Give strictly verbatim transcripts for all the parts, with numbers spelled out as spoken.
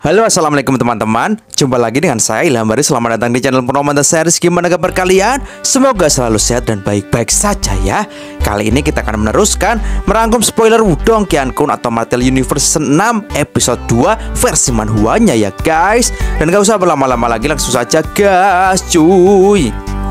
Halo, assalamualaikum teman-teman. Jumpa lagi dengan saya Ilham Baris. Selamat datang di channel Purnomanto Series. Gimana kabar kalian? Semoga selalu sehat dan baik-baik saja ya. Kali ini kita akan meneruskan merangkum spoiler Wudong Qiankun atau Martial Universe enam episode dua versi manhwanya ya guys. Dan gak usah berlama-lama lagi, langsung saja gas cuy.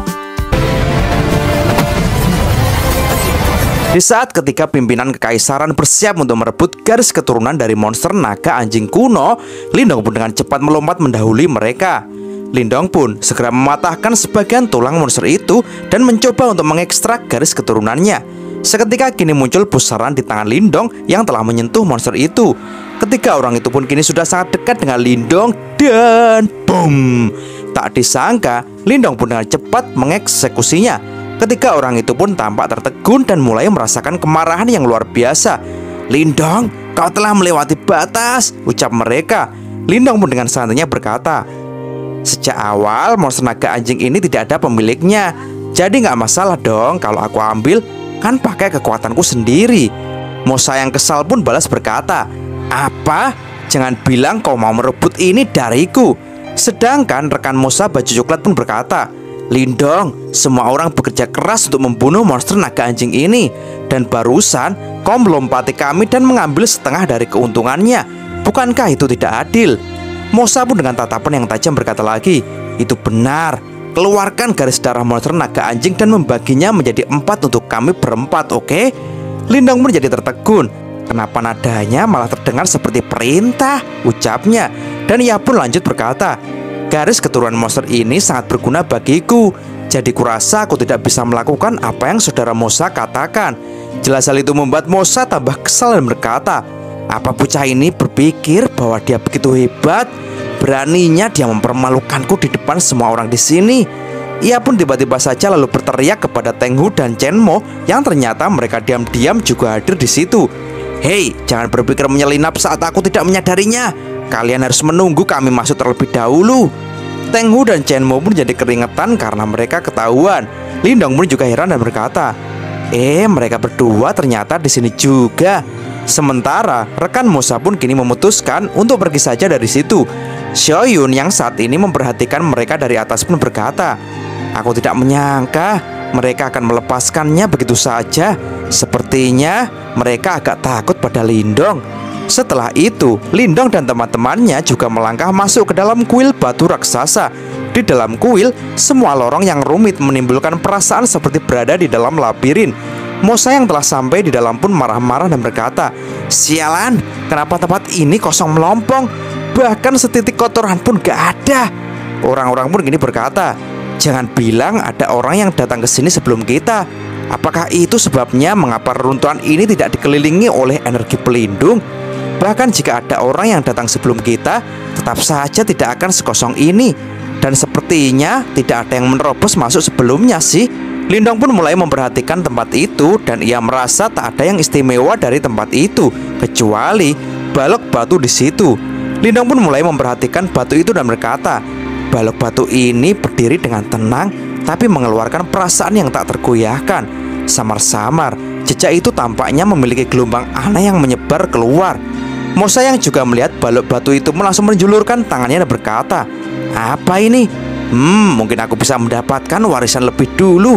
Di saat ketika pimpinan kekaisaran bersiap untuk merebut garis keturunan dari monster naga anjing kuno, Lindong pun dengan cepat melompat mendahului mereka. Lindong pun segera mematahkan sebagian tulang monster itu dan mencoba untuk mengekstrak garis keturunannya. Seketika kini muncul pusaran di tangan Lindong yang telah menyentuh monster itu. Ketika orang itu pun kini sudah sangat dekat dengan Lindong dan boom! Tak disangka, Lindong pun dengan cepat mengeksekusinya. Ketika orang itu pun tampak tertegun dan mulai merasakan kemarahan yang luar biasa. "Lindong, kau telah melewati batas," ucap mereka. Lindong pun dengan santainya berkata, "Sejak awal monster naga anjing ini tidak ada pemiliknya, jadi nggak masalah dong kalau aku ambil, kan pakai kekuatanku sendiri." Mosa yang kesal pun balas berkata, "Apa? Jangan bilang kau mau merebut ini dariku." Sedangkan rekan Mosa baju coklat pun berkata, "Lindong, semua orang bekerja keras untuk membunuh monster naga anjing ini, dan barusan kau melompati kami dan mengambil setengah dari keuntungannya. Bukankah itu tidak adil?" Mosa pun dengan tatapan yang tajam berkata lagi, "Itu benar. Keluarkan garis darah monster naga anjing dan membaginya menjadi empat untuk kami berempat, oke?" Lindong pun jadi tertegun. Kenapa nadanya malah terdengar seperti perintah, ucapnya. Dan ia pun lanjut berkata, "Garis keturunan monster ini sangat berguna bagiku, jadi kurasa aku tidak bisa melakukan apa yang saudara Mosa katakan." Jelas hal itu membuat Mosa tambah kesal dan berkata, "Apa bocah ini berpikir bahwa dia begitu hebat? Beraninya dia mempermalukanku di depan semua orang di sini." Ia pun tiba-tiba saja lalu berteriak kepada Teng Hu dan Chen Mo yang ternyata mereka diam-diam juga hadir di situ. "Hei, jangan berpikir menyelinap saat aku tidak menyadarinya. Kalian harus menunggu kami masuk terlebih dahulu." Teng Hu dan Chen Mo pun jadi keringetan karena mereka ketahuan. Lindong pun juga heran dan berkata, "Eh, mereka berdua ternyata di sini juga." Sementara rekan Mosa pun kini memutuskan untuk pergi saja dari situ. Xiaoyun yang saat ini memperhatikan mereka dari atas pun berkata, "Aku tidak menyangka mereka akan melepaskannya begitu saja. Sepertinya mereka agak takut pada Lindong." Setelah itu, Lindong dan teman-temannya juga melangkah masuk ke dalam kuil batu raksasa. Di dalam kuil, semua lorong yang rumit menimbulkan perasaan seperti berada di dalam labirin. Mosa yang telah sampai di dalam pun marah-marah dan berkata, "Sialan, kenapa tempat ini kosong melompong? Bahkan setitik kotoran pun gak ada." Orang-orang pun gini berkata, "Jangan bilang ada orang yang datang ke sini sebelum kita. Apakah itu sebabnya mengapa reruntuhan ini tidak dikelilingi oleh energi pelindung? Bahkan jika ada orang yang datang sebelum kita, tetap saja tidak akan sekosong ini. Dan sepertinya tidak ada yang menerobos masuk sebelumnya sih." Lindong pun mulai memperhatikan tempat itu dan ia merasa tak ada yang istimewa dari tempat itu kecuali balok batu di situ. Lindong pun mulai memperhatikan batu itu dan berkata, "Balok batu ini berdiri dengan tenang tapi mengeluarkan perasaan yang tak tergoyahkan. Samar-samar, jejak itu tampaknya memiliki gelombang aneh yang menyebar keluar." Mosa yang juga melihat balok batu itu langsung menjulurkan tangannya dan berkata, "Apa ini? Hmm, mungkin aku bisa mendapatkan warisan lebih dulu."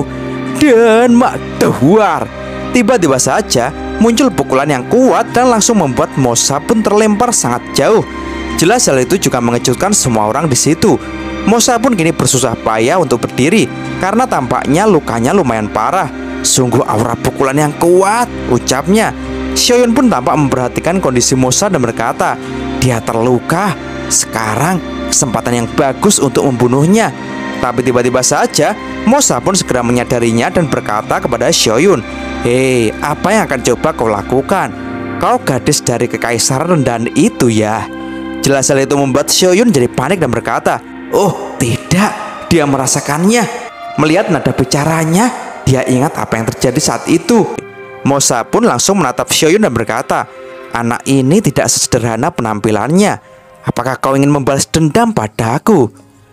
Dan mak dehuar, tiba-tiba saja muncul pukulan yang kuat dan langsung membuat Mosa pun terlempar sangat jauh. Jelas hal itu juga mengejutkan semua orang di situ. Mosa pun kini bersusah payah untuk berdiri karena tampaknya lukanya lumayan parah. "Sungguh aura pukulan yang kuat," ucapnya. Xiaoyun pun tampak memperhatikan kondisi Mosa dan berkata, "Dia terluka. Sekarang kesempatan yang bagus untuk membunuhnya." Tapi tiba-tiba saja Mosa pun segera menyadarinya dan berkata kepada Xiaoyun, "Hei, apa yang akan coba kau lakukan? Kau gadis dari kekaisaran rendahan itu ya?" Jelas hal itu membuat Xiaoyun jadi panik dan berkata, "Oh tidak, dia merasakannya." Melihat nada bicaranya, dia ingat apa yang terjadi saat itu. Mosa pun langsung menatap Xiaoyun dan berkata, "Anak ini tidak sesederhana penampilannya. Apakah kau ingin membalas dendam padaku?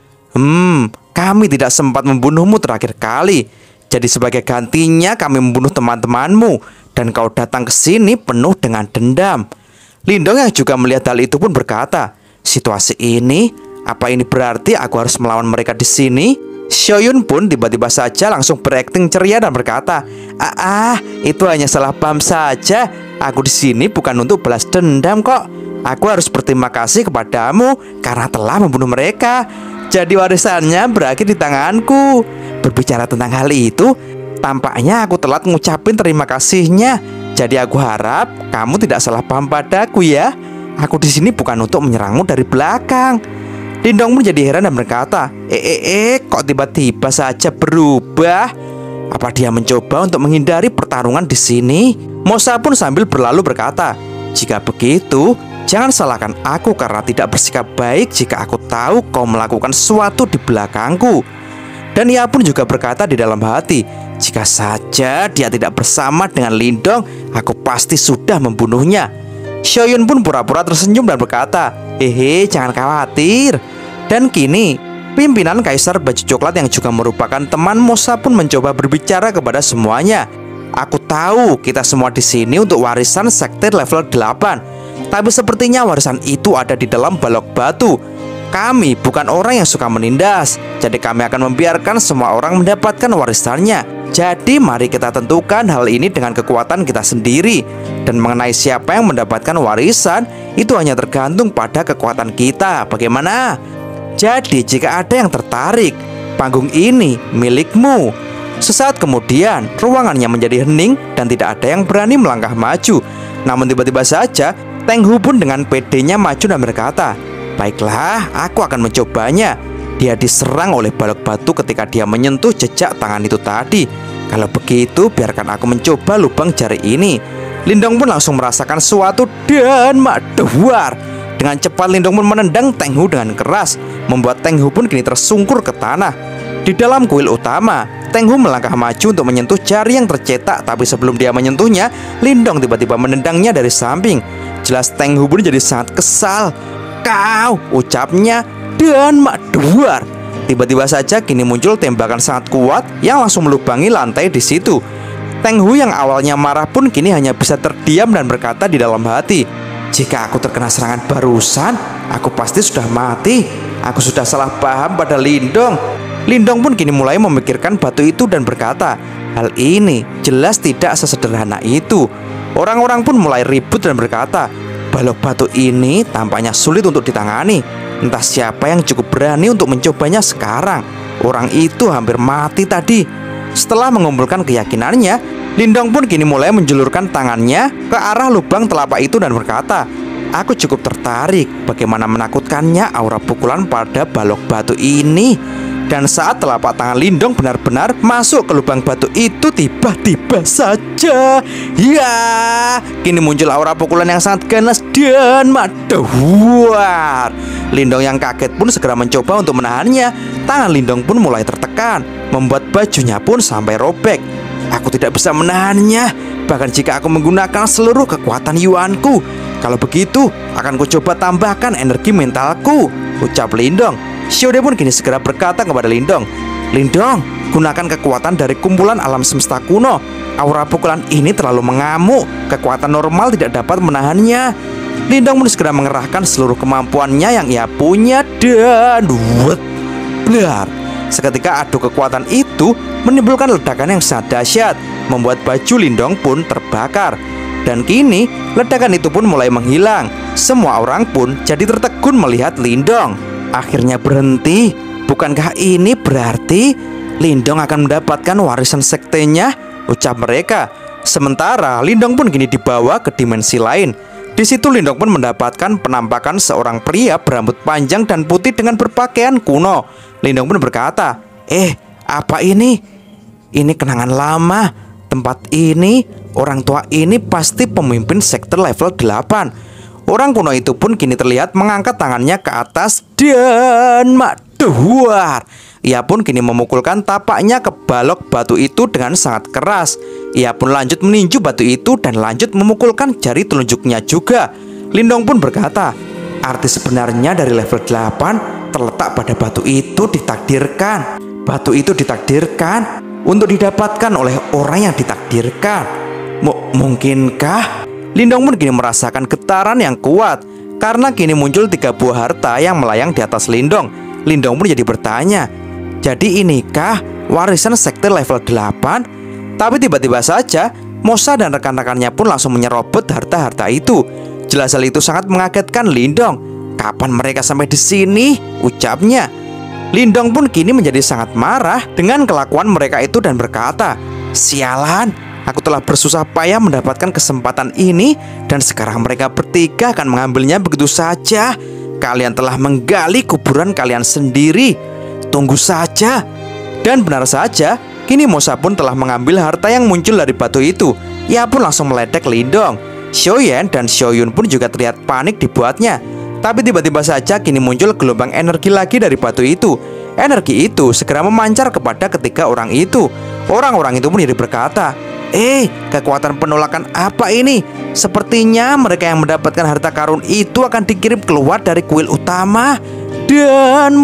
Hmm, kami tidak sempat membunuhmu terakhir kali. Jadi sebagai gantinya kami membunuh teman-temanmu dan kau datang ke sini penuh dengan dendam." Lindong yang juga melihat hal itu pun berkata, Situasi ini, apa ini berarti aku harus melawan mereka di sini? Xiaoyun pun tiba-tiba saja langsung berakting ceria dan berkata, "Ah, ah itu hanya salah paham saja. Aku di sini bukan untuk balas dendam kok. Aku harus berterima kasih kepadamu karena telah membunuh mereka. Jadi warisannya berakhir di tanganku." Berbicara tentang hal itu, tampaknya aku telat ngucapin terima kasihnya. Jadi aku harap kamu tidak salah paham padaku ya. Aku di sini bukan untuk menyerangmu dari belakang. Lindong pun jadi heran dan berkata, Eh, eh, eh, kok tiba-tiba saja berubah? Apa dia mencoba untuk menghindari pertarungan di sini? Mosa pun sambil berlalu berkata, "Jika begitu, jangan salahkan aku karena tidak bersikap baik jika aku tahu kau melakukan sesuatu di belakangku." Dan ia pun juga berkata di dalam hati, "Jika saja dia tidak bersama dengan Lindong, aku pasti sudah membunuhnya." Xiaoyun pun pura-pura tersenyum dan berkata, "Hehe, jangan khawatir." Dan kini, pimpinan Kaisar Baju Coklat yang juga merupakan teman Mosa pun mencoba berbicara kepada semuanya. "Aku tahu kita semua di sini untuk warisan sekte level delapan. Tapi sepertinya warisan itu ada di dalam balok batu. Kami bukan orang yang suka menindas, jadi kami akan membiarkan semua orang mendapatkan warisannya. Jadi mari kita tentukan hal ini dengan kekuatan kita sendiri. Dan mengenai siapa yang mendapatkan warisan, itu hanya tergantung pada kekuatan kita. Bagaimana? Jadi jika ada yang tertarik, panggung ini milikmu." Sesaat kemudian, ruangannya menjadi hening dan tidak ada yang berani melangkah maju. Namun tiba-tiba saja, Teng Hu pun dengan pedenya maju dan berkata, "Baiklah, aku akan mencobanya." Dia diserang oleh balok batu ketika dia menyentuh jejak tangan itu tadi. "Kalau begitu, biarkan aku mencoba lubang jari ini." Lindong pun langsung merasakan sesuatu dan maduar. Dengan cepat Lindong pun menendang Teng Hu dengan keras, membuat Teng Hu pun kini tersungkur ke tanah. Di dalam kuil utama, Teng Hu melangkah maju untuk menyentuh jari yang tercetak. Tapi sebelum dia menyentuhnya, Lindong tiba-tiba menendangnya dari samping. Jelas Teng Hu pun jadi sangat kesal. "Kau!" ucapnya, dan maduar. Tiba-tiba saja kini muncul tembakan sangat kuat yang langsung melubangi lantai di situ. Teng Hu yang awalnya marah pun kini hanya bisa terdiam dan berkata di dalam hati, "Jika aku terkena serangan barusan, aku pasti sudah mati. Aku sudah salah paham pada Lindong." Lindong pun kini mulai memikirkan batu itu dan berkata, "Hal ini jelas tidak sesederhana itu." Orang-orang pun mulai ribut dan berkata, "Balok batu ini tampaknya sulit untuk ditangani. Entah siapa yang cukup berani untuk mencobanya sekarang. Orang itu hampir mati tadi." Setelah mengumpulkan keyakinannya, Lindong pun kini mulai menjulurkan tangannya ke arah lubang telapak itu dan berkata, "Aku cukup tertarik bagaimana menakutkannya aura pukulan pada balok batu ini." Dan saat telapak tangan Lindong benar-benar masuk ke lubang batu itu, tiba-tiba saja, ya, kini muncul aura pukulan yang sangat ganas dan maduar. Lindong yang kaget pun segera mencoba untuk menahannya. Tangan Lindong pun mulai tertekan, membuat bajunya pun sampai robek. "Aku tidak bisa menahannya, bahkan jika aku menggunakan seluruh kekuatan Yuanku. Kalau begitu, akan kucoba tambahkan energi mentalku," ucap Lindong. Xiaode pun kini segera berkata kepada Lindong, "Lindong, gunakan kekuatan dari kumpulan alam semesta kuno. Aura pukulan ini terlalu mengamuk. Kekuatan normal tidak dapat menahannya." Lindong pun segera mengerahkan seluruh kemampuannya yang ia punya dan wet, blar. Seketika adu kekuatan itu menimbulkan ledakan yang sangat dahsyat, membuat baju Lindong pun terbakar. Dan kini ledakan itu pun mulai menghilang. Semua orang pun jadi tertegun melihat Lindong. Akhirnya berhenti. Bukankah ini berarti Lindong akan mendapatkan warisan sektenya? Ucap mereka. Sementara Lindong pun kini dibawa ke dimensi lain. Di situ Lindong pun mendapatkan penampakan seorang pria berambut panjang dan putih dengan berpakaian kuno. Lindong pun berkata, "Eh, apa ini? Ini kenangan lama. Tempat ini, orang tua ini pasti pemimpin sekte level delapan. Orang kuno itu pun kini terlihat mengangkat tangannya ke atas dan maduar. Ia pun kini memukulkan tapaknya ke balok batu itu dengan sangat keras. Ia pun lanjut meninju batu itu dan lanjut memukulkan jari telunjuknya juga. Lindong pun berkata, "Arti sebenarnya dari level delapan terletak pada batu itu ditakdirkan. Batu itu ditakdirkan untuk didapatkan oleh orang yang ditakdirkan. M- Mungkinkah?" Lindong pun kini merasakan getaran yang kuat. Karena kini muncul tiga buah harta yang melayang di atas Lindong. Lindong pun jadi bertanya, jadi inikah warisan sekte level delapan? Tapi tiba-tiba saja Mosa dan rekan-rekannya pun langsung menyerobot harta-harta itu. Jelas hal itu sangat mengagetkan Lindong. Kapan mereka sampai di sini? Ucapnya. Lindong pun kini menjadi sangat marah dengan kelakuan mereka itu dan berkata, sialan, aku telah bersusah payah mendapatkan kesempatan ini dan sekarang mereka bertiga akan mengambilnya begitu saja. Kalian telah menggali kuburan kalian sendiri. Tunggu saja. Dan benar saja, kini Mosa pun telah mengambil harta yang muncul dari batu itu. Ia pun langsung meledek Lindong. Xiaoyan dan Xiaoyun pun juga terlihat panik dibuatnya. Tapi tiba-tiba saja kini muncul gelombang energi lagi dari batu itu. Energi itu segera memancar kepada ketiga orang itu. Orang-orang itu pun jadi berkata, Eh, kekuatan penolakan apa ini? Sepertinya mereka yang mendapatkan harta karun itu akan dikirim keluar dari kuil utama. Dan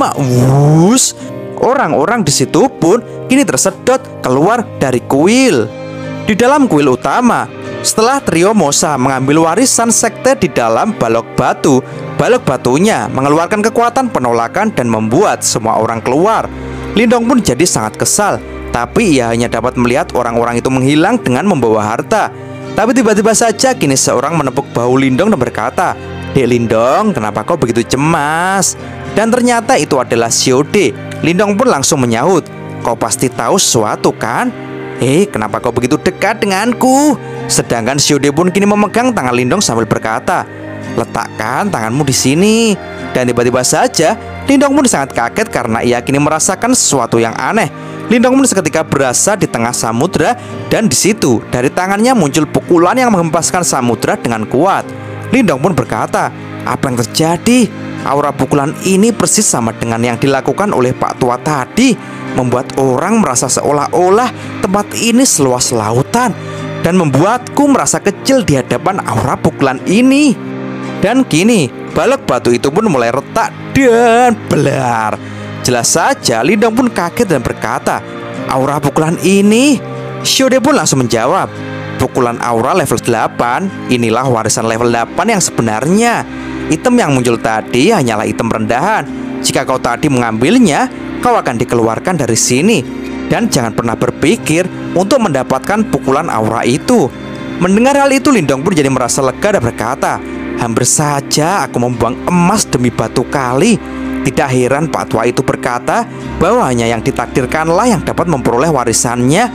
maus, orang-orang di situ pun kini tersedot keluar dari kuil. Di dalam kuil utama, setelah trio Mosa mengambil warisan sekte di dalam balok batu, balok batunya mengeluarkan kekuatan penolakan dan membuat semua orang keluar. Lindong pun jadi sangat kesal, tapi ia hanya dapat melihat orang-orang itu menghilang dengan membawa harta. Tapi tiba-tiba saja kini seorang menepuk bahu Lindong dan berkata, Dek Lindong, kenapa kau begitu cemas? Dan ternyata itu adalah Xiaode. Lindong pun langsung menyahut, kau pasti tahu sesuatu kan? Eh, kenapa kau begitu dekat denganku? Sedangkan Xiaode pun kini memegang tangan Lindong sambil berkata, letakkan tanganmu di sini. Dan tiba-tiba saja Lindong pun sangat kaget karena ia kini merasakan sesuatu yang aneh. Lindong pun seketika berasa di tengah samudra dan di situ dari tangannya muncul pukulan yang menghempaskan samudra dengan kuat. Lindong pun berkata, apa yang terjadi? Aura pukulan ini persis sama dengan yang dilakukan oleh Pak Tua tadi, membuat orang merasa seolah-olah tempat ini seluas lautan dan membuatku merasa kecil di hadapan aura pukulan ini. Dan kini balok batu itu pun mulai retak dan belar. Jelas saja Lindong pun kaget dan berkata, aura pukulan ini? Xiaode pun langsung menjawab, pukulan aura level delapan, inilah warisan level delapan yang sebenarnya. Item yang muncul tadi hanyalah item rendahan. Jika kau tadi mengambilnya, kau akan dikeluarkan dari sini. Dan jangan pernah berpikir untuk mendapatkan pukulan aura itu. Mendengar hal itu Lindong pun jadi merasa lega dan berkata, hampir saja aku membuang emas demi batu kali. Tidak heran Pak Tua itu berkata bahwa hanya yang ditakdirkanlah yang dapat memperoleh warisannya.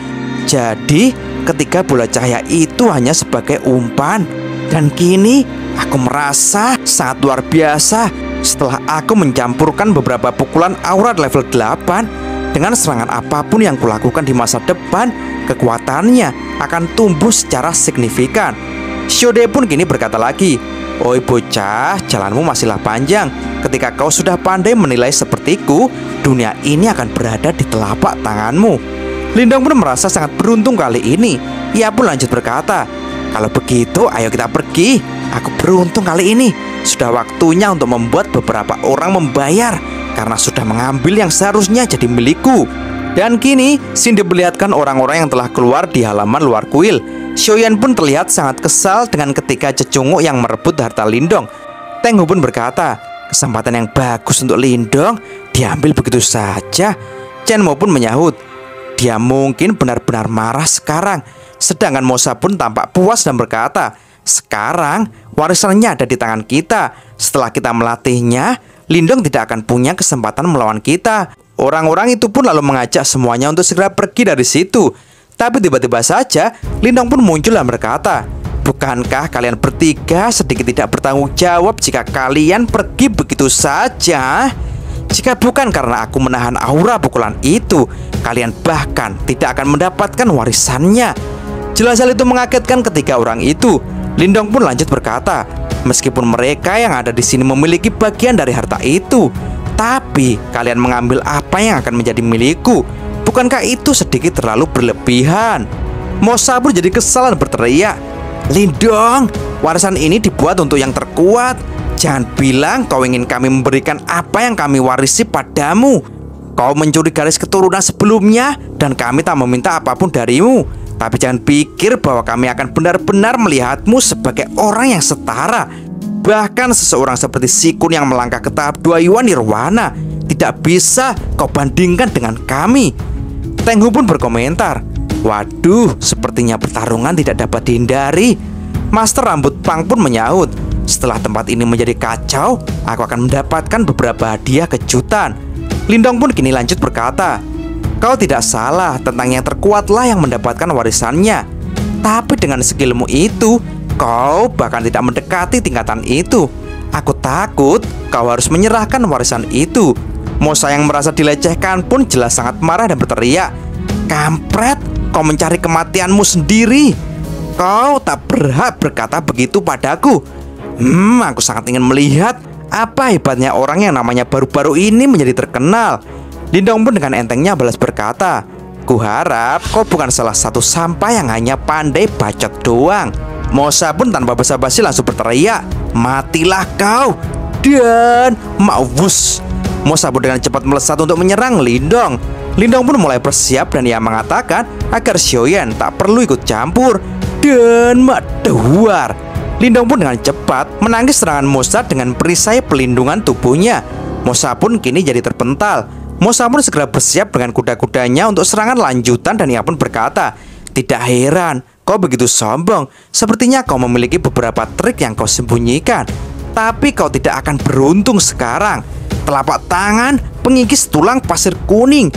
Jadi ketika bola cahaya itu hanya sebagai umpan. Dan kini aku merasa sangat luar biasa setelah aku mencampurkan beberapa pukulan aura level delapan. Dengan serangan apapun yang kulakukan di masa depan, kekuatannya akan tumbuh secara signifikan. Xiaode pun kini berkata lagi, oi bocah, jalanmu masihlah panjang. Ketika kau sudah pandai menilai sepertiku, dunia ini akan berada di telapak tanganmu. Lindong pun merasa sangat beruntung kali ini. Ia pun lanjut berkata, kalau begitu ayo kita pergi. Aku beruntung kali ini. Sudah waktunya untuk membuat beberapa orang membayar karena sudah mengambil yang seharusnya jadi milikku. Dan kini Cindy melihatkan orang-orang yang telah keluar di halaman luar kuil. Xiaoyan pun terlihat sangat kesal dengan ketika cecunguk yang merebut harta Lindong. Teng Hu pun berkata, kesempatan yang bagus untuk Lindong diambil begitu saja. Chen Mo pun menyahut, dia mungkin benar-benar marah sekarang. Sedangkan Mosa pun tampak puas dan berkata, sekarang warisannya ada di tangan kita. Setelah kita melatihnya, Lindong tidak akan punya kesempatan melawan kita. Orang-orang itu pun lalu mengajak semuanya untuk segera pergi dari situ. Tapi tiba-tiba saja Lindong pun muncul dan berkata, bukankah kalian bertiga sedikit tidak bertanggung jawab jika kalian pergi begitu saja? Jika bukan karena aku menahan aura pukulan itu, kalian bahkan tidak akan mendapatkan warisannya. Jelas hal itu mengagetkan ketiga orang itu. Lindong pun lanjut berkata, meskipun mereka yang ada di sini memiliki bagian dari harta itu, tapi kalian mengambil apa yang akan menjadi milikku. Bukankah itu sedikit terlalu berlebihan? Mosa pun jadi kesal dan berteriak, Lindong, warisan ini dibuat untuk yang terkuat. Jangan bilang kau ingin kami memberikan apa yang kami warisi padamu. Kau mencuri garis keturunan sebelumnya dan kami tak meminta apapun darimu. Tapi jangan pikir bahwa kami akan benar-benar melihatmu sebagai orang yang setara. Bahkan seseorang seperti Si Kun yang melangkah ke tahap dua Yuan Nirwana tidak bisa kau bandingkan dengan kami. Teng Hu pun berkomentar, waduh, sepertinya pertarungan tidak dapat dihindari. Master Rambut Pang pun menyahut, setelah tempat ini menjadi kacau, aku akan mendapatkan beberapa hadiah kejutan. Lindong pun kini lanjut berkata, kau tidak salah, tentang yang terkuatlah yang mendapatkan warisannya. Tapi dengan skillmu itu, kau bahkan tidak mendekati tingkatan itu. Aku takut kau harus menyerahkan warisan itu. Mosa yang merasa dilecehkan pun jelas sangat marah dan berteriak, kampret, kau mencari kematianmu sendiri. Kau tak berhak berkata begitu padaku. Hmm, aku sangat ingin melihat apa hebatnya orang yang namanya baru-baru ini menjadi terkenal. Lindong pun dengan entengnya balas berkata, kuharap kau bukan salah satu sampah yang hanya pandai bacot doang. Mosa pun tanpa basa-basi langsung berteriak, matilah kau. Dan maus. Mosa pun dengan cepat melesat untuk menyerang Lindong. Lindong pun mulai bersiap dan ia mengatakan agar Xiaoyan tak perlu ikut campur. Dan maduar. Lindong pun dengan cepat menangkis serangan Mosa dengan perisai pelindungan tubuhnya. Mosa pun kini jadi terpental. Mosa pun segera bersiap dengan kuda-kudanya untuk serangan lanjutan dan ia pun berkata, tidak heran kau begitu sombong. Sepertinya kau memiliki beberapa trik yang kau sembunyikan. Tapi kau tidak akan beruntung sekarang. Telapak tangan pengikis tulang pasir kuning.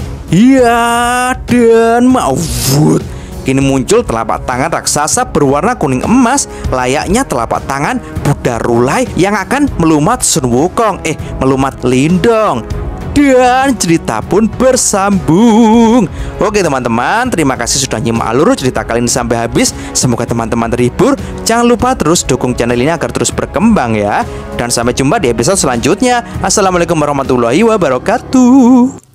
Iya, dan maut. Kini muncul telapak tangan raksasa berwarna kuning emas, layaknya telapak tangan Buddha Rulai yang akan melumat Sun Wukong, eh melumat Lindong. Dan cerita pun bersambung. Oke teman-teman, terima kasih sudah nyimak alur cerita kali ini sampai habis. Semoga teman-teman terhibur. Jangan lupa terus dukung channel ini agar terus berkembang ya. Dan sampai jumpa di episode selanjutnya. Assalamualaikum warahmatullahi wabarakatuh.